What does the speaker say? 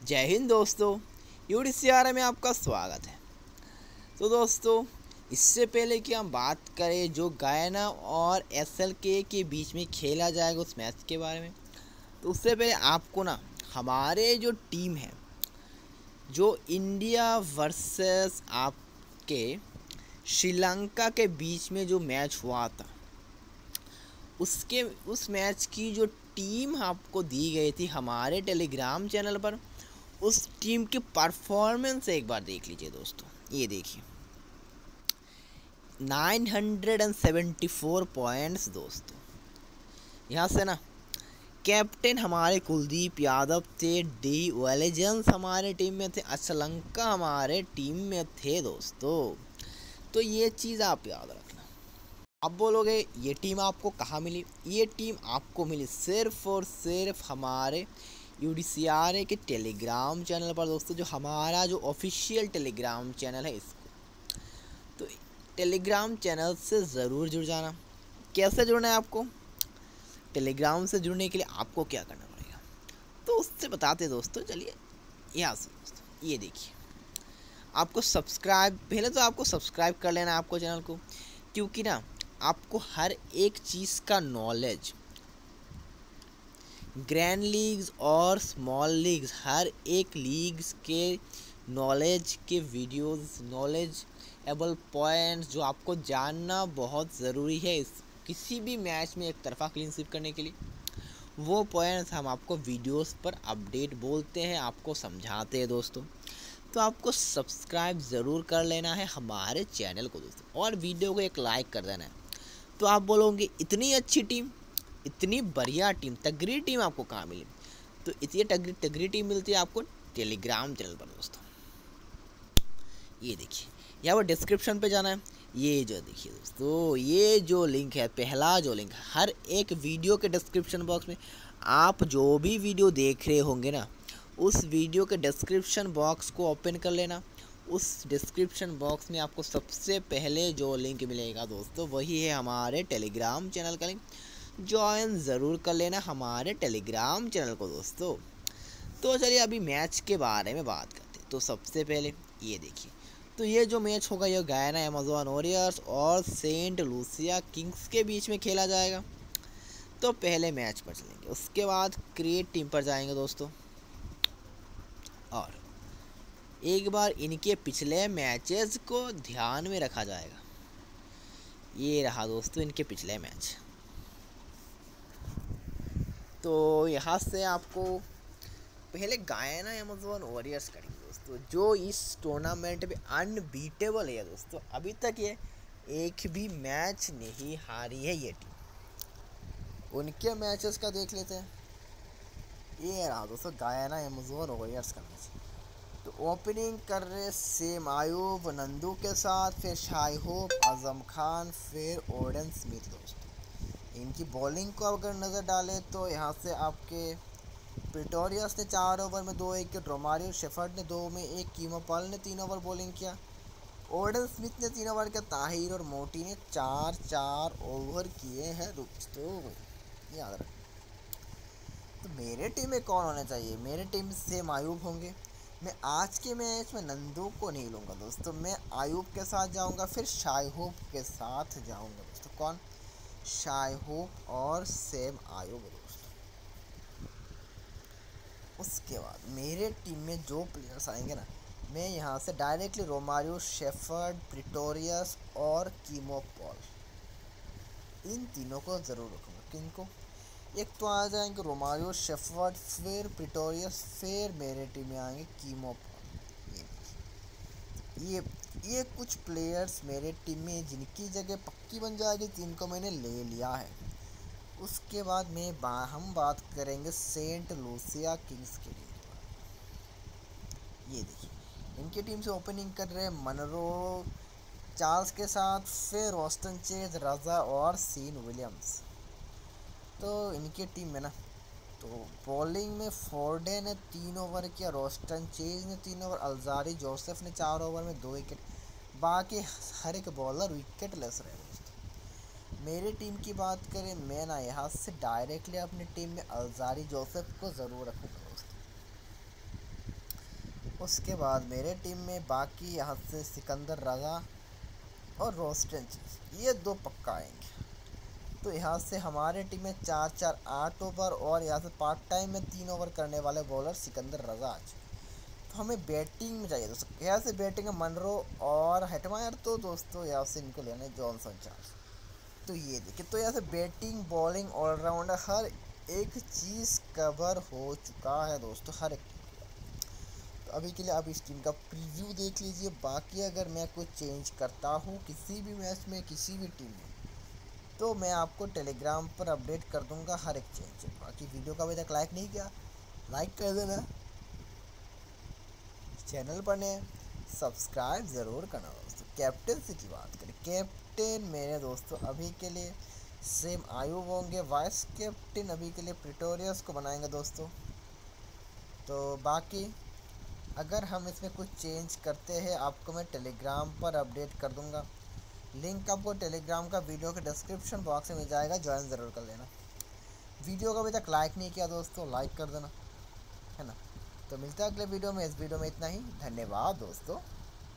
जय हिंद दोस्तों। यूडीसीआर में आपका स्वागत है। तो दोस्तों, इससे पहले कि हम बात करें जो गयाना और एसएलके के बीच में खेला जाएगा उस मैच के बारे में, तो उससे पहले आपको ना हमारे जो टीम है, जो इंडिया वर्सेस आपके श्रीलंका के बीच में जो मैच हुआ था, उस मैच की जो टीम आपको दी गई थी हमारे टेलीग्राम चैनल पर, उस टीम की परफॉर्मेंस एक बार देख लीजिए दोस्तों। ये देखिए 974 पॉइंट्स दोस्तों। यहाँ से ना कैप्टन हमारे कुलदीप यादव थे, डी वेलेजेंस हमारे टीम में थे, श्रीलंका हमारे टीम में थे दोस्तों। तो ये चीज़ आप याद रखना। आप बोलोगे ये टीम आपको कहाँ मिली? ये टीम आपको मिली सिर्फ और सिर्फ हमारे यूडीसीआर के टेलीग्राम चैनल पर दोस्तों, जो हमारा जो ऑफिशियल टेलीग्राम चैनल है इसको। तो टेलीग्राम चैनल से ज़रूर जुड़ जाना। कैसे जुड़ना है आपको? टेलीग्राम से जुड़ने के लिए आपको क्या करना पड़ेगा तो उससे बताते दोस्तों। चलिए यहाँ से दोस्तों, ये देखिए आपको सब्सक्राइब, पहले तो आपको सब्सक्राइब कर लेना है आपको चैनल को, क्योंकि ना आपको हर एक चीज़ का नॉलेज, ग्रैंड लीग्स और स्मॉल लीग्स, हर एक लीग्स के नॉलेज के वीडियोस, नॉलेज एबल पॉइंट्स जो आपको जानना बहुत ज़रूरी है किसी भी मैच में एक तरफा क्लीन स्वीप करने के लिए, वो पॉइंट्स हम आपको वीडियोस पर अपडेट बोलते हैं, आपको समझाते हैं दोस्तों। तो आपको सब्सक्राइब ज़रूर कर लेना है हमारे चैनल को दोस्तों, और वीडियो को एक लाइक कर देना है। तो आप बोलोगे इतनी अच्छी टीम, इतनी बढ़िया टीम, तगड़ी टीम आपको कहाँ मिली? तो इतनी तगड़ी टीम मिलती है आपको टेलीग्राम चैनल पर दोस्तों। ये देखिए यहाँ पर डिस्क्रिप्शन पे जाना है। ये जो देखिए दोस्तों, ये जो लिंक है, पहला जो लिंक, हर एक वीडियो के डिस्क्रिप्शन बॉक्स में आप जो भी वीडियो देख रहे होंगे ना, उस वीडियो के डिस्क्रिप्शन बॉक्स को ओपन कर लेना। उस डिस्क्रिप्शन बॉक्स में आपको सबसे पहले जो लिंक मिलेगा दोस्तों, वही है हमारे टेलीग्राम चैनल का लिंक। ज्वाइन ज़रूर कर लेना हमारे टेलीग्राम चैनल को दोस्तों। तो चलिए अभी मैच के बारे में बात करते हैं। तो सबसे पहले ये देखिए, तो ये जो मैच होगा ये गयाना अमेज़न वॉरियर्स और सेंट लूसिया किंग्स के बीच में खेला जाएगा। तो पहले मैच पर चलेंगे, उसके बाद क्रिएट टीम पर जाएंगे दोस्तों, और एक बार इनके पिछले मैचेस को ध्यान में रखा जाएगा। ये रहा दोस्तों इनके पिछले मैच। तो यहाँ से आपको पहले गयाना अमेज़न वॉरियर्स करेंगे दोस्तों, जो इस टूर्नामेंट में अनबीटेबल है दोस्तों। अभी तक ये एक भी मैच नहीं हारी है ये टीम। उनके मैचेस का देख लेते हैं। ये रहा दोस्तों गयाना अमेज़न वॉरियर्स का मैच। तो ओपनिंग कर रहे सेम आयूब नंदू के साथ, फिर शाई होप, आजम खान, फिर ओडेन स्मिथ दोस्तों। इनकी बॉलिंग को अगर नज़र डालें तो यहाँ से आपके प्रिटोरियस ने 4 ओवर में 2 विकेट, रोमारियो शेफर्ड ने 2 में 1, कीमो पॉल ने 3 ओवर बॉलिंग किया, ओडेन स्मिथ ने 3 ओवर किया, ताहिर और मोटी ने 4 ओवर किए हैं दोस्तों। याद रखें। तो मेरे टीम में कौन होना चाहिए? मेरे टीम से आयूब होंगे। मैं आज के मैच में नंदू को नहीं लूँगा दोस्तों, मैं आयूब के साथ जाऊँगा, फिर शाई होप के साथ जाऊँगा दोस्तों। कौन? शाई होप और सेम आयूब दोस्तों। उसके बाद मेरे टीम में जो प्लेयर्स आएंगे ना, मैं यहाँ से डायरेक्टली रोमारियो शेफर्ड, प्रिटोरियस और कीमो पॉल, इन तीनों को ज़रूर रखूँगा। किनको? एक तो आ जाएंगे रोमारियो शेफर्ड, फिर प्रिटोरियस, फिर मेरे टीम में आएंगे कीमो पॉल। ये कुछ प्लेयर्स मेरे टीम में जिनकी जगह पक्की बन जाएगी, जिनको मैंने ले लिया है। उसके बाद हम बात करेंगे सेंट लूसिया किंग्स के लिए। ये देखिए इनकी टीम से ओपनिंग कर रहे हैं मनरो चार्ल्स के साथ, फिर ऑस्टन चेज, रजा और सीन विलियम्स। तो इनकी टीम में ना, तो बॉलिंग में फोर्डे ने 3 ओवर किया, रोस्टन चेज ने 3 ओवर, अल्जारी जोसेफ ने 4 ओवर में 2 विकेट। बाकी हर एक बॉलर विकेट लेस रहे दोस्तों। मेरी टीम की बात करें, मैं ना यहाँ से डायरेक्टली अपनी टीम में अल्जारी जोसेफ को ज़रूर रखूँगा दोस्तों। उसके बाद मेरे टीम में बाकी यहाँ से सिकंदर रज़ा और रोस्टन ये 2 पक्का आएंगे। तो यहाँ से हमारे टीम में 4-4 8 ओवर और यहाँ से पार्ट टाइम में 3 ओवर करने वाले बॉलर सिकंदर रज़ा आ चुके। तो हमें बैटिंग में चाहिए दोस्तों, यहाँ से बैटिंग में मनरो और हेटमायर। तो दोस्तों यहाँ से इनको लेना है जॉनसन चार्ल्स। तो ये देखिए, तो यहाँ से बैटिंग बॉलिंग ऑलराउंडर हर एक चीज़ कवर हो चुका है दोस्तों, हर एक। तो अभी के लिए आप इस टीम का प्रीव्यू देख लीजिए। बाकी अगर मैं कुछ चेंज करता हूँ किसी भी मैच में किसी भी टीम में, तो मैं आपको टेलीग्राम पर अपडेट कर दूंगा हर एक चेंज। बाकी वीडियो का अभी तक लाइक नहीं किया, लाइक कर देना। चैनल पर ने सब्सक्राइब ज़रूर करना दोस्तों। कैप्टन से की बात करें, कैप्टन मेरे दोस्तों अभी के लिए सेम आयु होंगे। वाइस कैप्टन अभी के लिए प्रिटोरियस को बनाएंगे दोस्तों। तो बाकी अगर हम इसमें कुछ चेंज करते हैं आपको मैं टेलीग्राम पर अपडेट कर दूंगा। लिंक आपको टेलीग्राम का वीडियो के डिस्क्रिप्शन बॉक्स में मिल जाएगा, ज्वाइन ज़रूर कर लेना। वीडियो को अभी तक लाइक नहीं किया दोस्तों, लाइक कर देना, है ना। तो मिलता है अगले वीडियो में। इस वीडियो में इतना ही, धन्यवाद दोस्तों।